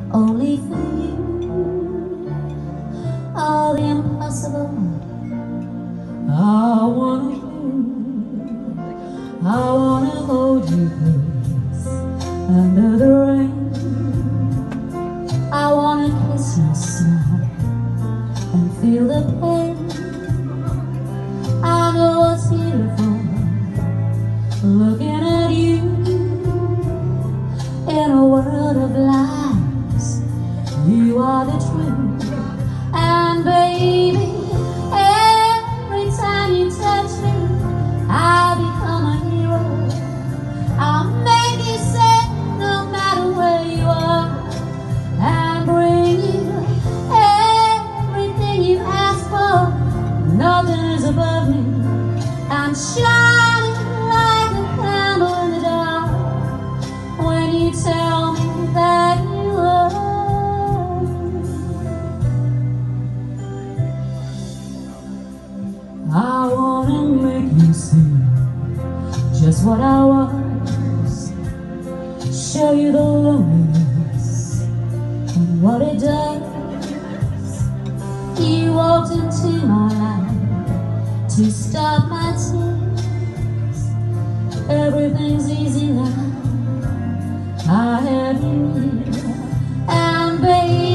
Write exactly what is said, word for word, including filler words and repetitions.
only for you. All the impossible I wanna do. I wanna hold you close under the rain. I wanna kiss your smile and feel the pain. I know it's beautiful looking at you in a world of lies. You are the truth, and baby, every time you touch me, I become a hero. I'll make you say no matter where you are, and bring you everything you ask for. Nothing is above me. I'm shining like a candle in the dark when you tell me that you love me. I wanna make you see just what I was, show you the loneliness and what it does. You walked into my life to stop my tears. Everything's easy now, I have you here, and baby,